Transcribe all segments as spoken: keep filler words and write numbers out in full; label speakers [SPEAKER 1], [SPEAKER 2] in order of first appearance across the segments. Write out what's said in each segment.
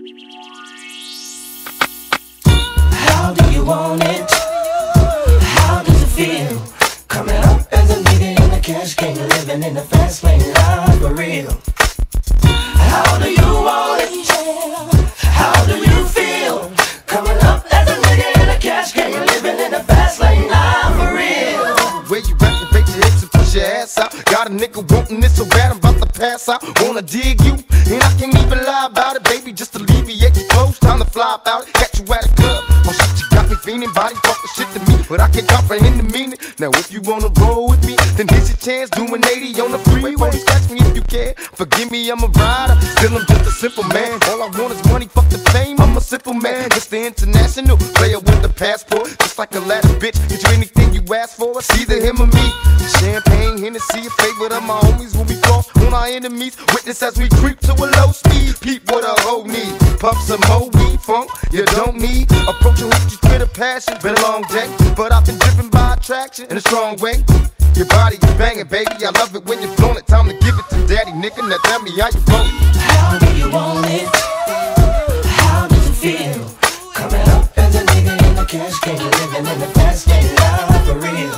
[SPEAKER 1] How do you want it? How does it feel? Coming up as a nigga in the cash game, living in the fast lane life for real. How do you want it? How do you feel? Coming up as a nigga in the cash game, living in the fast lane life for real.
[SPEAKER 2] Where you rapping, fake your hips and push your ass out. Got a nigga wanting this so bad I'm about to pass out. Wanna dig you, and I can't even lie about it, baby. Just alleviate your clothes, time to fly about it. Catch you at a club, oh shit, you got me fiending. Body talking shit to me, but I can't comprehend the meaning. Now if you wanna roll with me, then here's your chance. Doing eighty on the freeway, won't scratch me if you can. Forgive me, I'm a rider, still I'm just a simple man. All I want is money, fuck the fame, I'm a simple man. Just the international player with the passport. Just like a ladder, bitch, get you anything you ask for. It's either him or me. Champagne, Hennessy, a favorite of my homies when we cross on our enemies. Witness as we creep to a low speed. Peep what a hoe need. Pump some more weed, funk, you don't need. Approaching with you with a passion. Been a long day, but I've been driven by attraction in a strong way. Your body is banging, baby. I love it when you're blowing it. Time to give it to daddy, nigga. Now tell me how you want it.
[SPEAKER 1] How do you want it? How does it feel? Coming up as a nigga in the cash game, living in the fast lane life for real.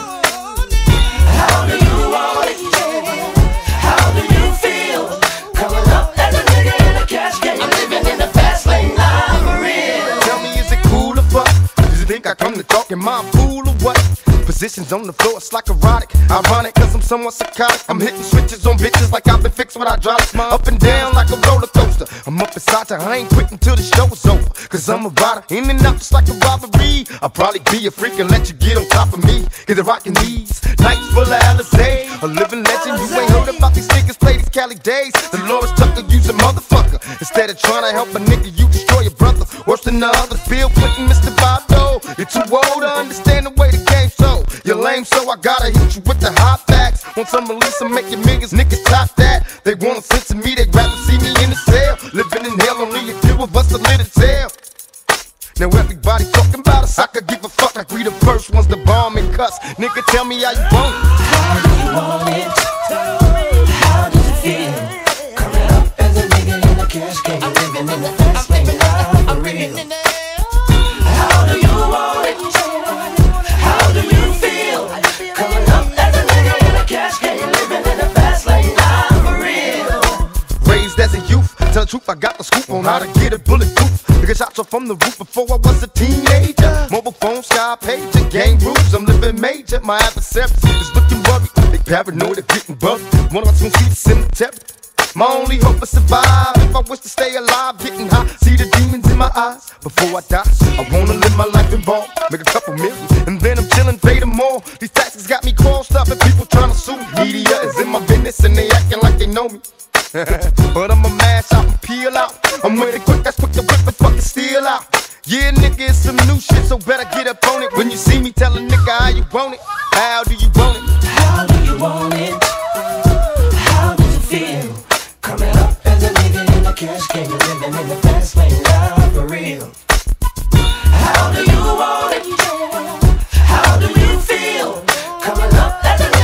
[SPEAKER 1] How do you want it? How do you feel? Coming up as a nigga in the cash game, living in the fast lane life for real.
[SPEAKER 2] Tell me, is it cool or fuck? Does you think I come to talk in my pool or what? Positions on the floor, it's like erotic. Ironic, cause I'm somewhat psychotic. I'm hitting switches on bitches like I've been fixed with hydraulics. Up and down like a roller coaster. I'm up inside you, I ain't quitting till the show is over. Cause I'm a rider, in and out just like a robbery. I'll probably be a freak and let you get on top of me. Get the rockin' these nights full of Alizé. A living legend, you ain't heard about these niggas play these Cali days. The Lawrence Tucker, you's a motherfucker. Instead of trying to help a nigga, you destroy your brother. Worse than the others, Bill Clinton, Mister Bob Dole. You're too old to understand the way the game's so. You're lame, so I gotta hit you with the hot facts. Want some release and make your niggas, niggas top that. They wanna censor me, they'd rather see me in the cell. Living in hell, only a few of us a little tell. Now everybody talking about us, I could give a fuck. Like we the first ones to bomb and cuss. Nigga, tell me how you want it.
[SPEAKER 1] How do you want it? How does it feel? Coming up as a nigga in the cash game, living in the fast lane life for real. How do you want it? How do you feel? Coming up as a nigga in the cash game, living in the fast lane life for real.
[SPEAKER 2] Raised as a youth, tell the truth, I got the scoop on how to get it bulletproof. Nigga shots off from the roof before I was a teenager. Mobile phone, sky pager, gang rules, I'm living major. My adversaries is looking worried, they paranoid, they're getting bugged. One of us gon' see the cemetery. My only hope is survive. If I wish to stay alive, getting high, see the demons in my eyes. Before I die, I wanna live my life in ball, make a couple million, and then I'm chillin', pay them all. These taxes got me crossed up, and people tryna sue me. Media is in my business, and they acting like they know me. But I'ma mash out and peel out. I'm with it quick, that's quick to whip and fucking steal out. Yeah, nigga, it's some new shit, so better get up on it. When you see me, tell a nigga how you want it. How do you want it?
[SPEAKER 1] How do you want it? How does it feel? Coming up as a nigga in the cash game, living in the fast lane life for real. How do you want it? How do you feel? Coming up as a